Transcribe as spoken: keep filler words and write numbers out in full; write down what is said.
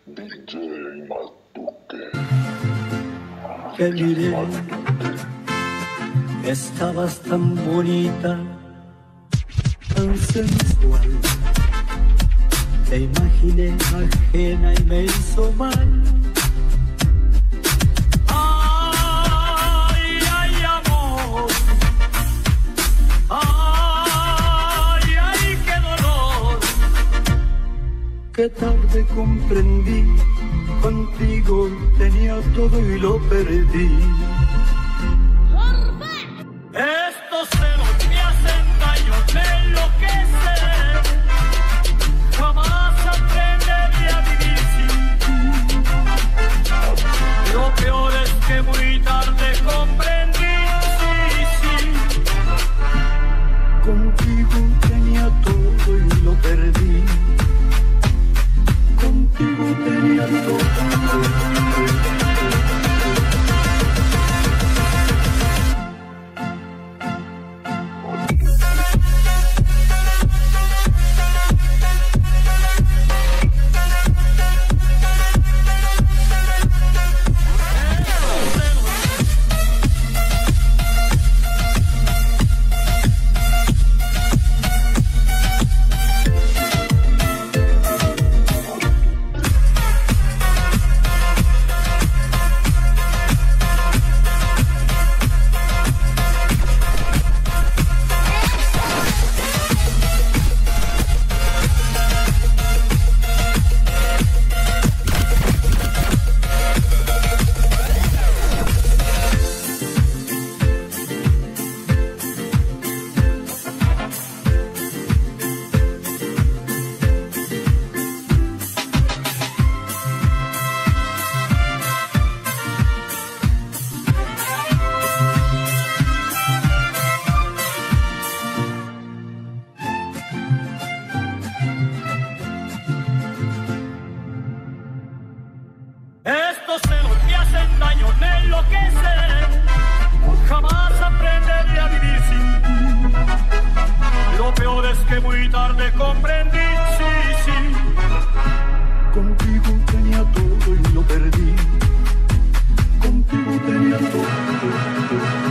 D J Matuque. Te miré, estabas tan bonita, tan sensual. Te imaginé ajena y me hizo mal. Ay, ay, amor. Ay, ay, qué dolor. Qué tarde comprendí, contigo tenía todo y lo perdí. Estos celos me hacen daño, me enloquecen. Jamás aprenderé a vivir sin ti. Lo peor es que muy tarde comprendí, sí, sí. Contigo tenía todo y lo perdí. Contigo tenía todo. Estos celos me hacen daño, me enloquecen. Jamás aprenderé a vivir sin ti. Lo peor es que muy tarde comprendí, sí, sí. Contigo tenía todo y lo perdí. Contigo tenía todo.